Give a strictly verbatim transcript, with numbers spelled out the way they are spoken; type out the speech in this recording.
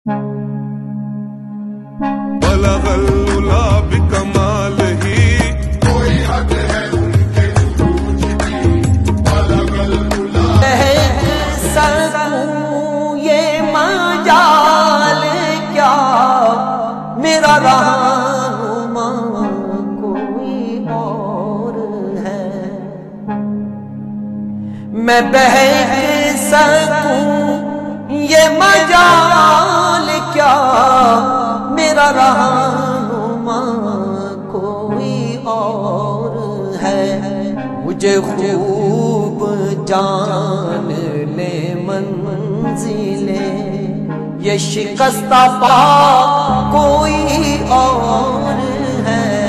بلغ العلا بکمالہ، کوئی حد ہے ان کے عروج کی، بلغ العلا سکوں یہ مجال کیا، میرا رہنما کوئی اور ہے، میں بہک سکوں یہ مجال کیا، میرا رہنما کوئی اور ہے، مجھے خوب جان لے منزلیں یہ شکستہ پا کوئی اور ہے۔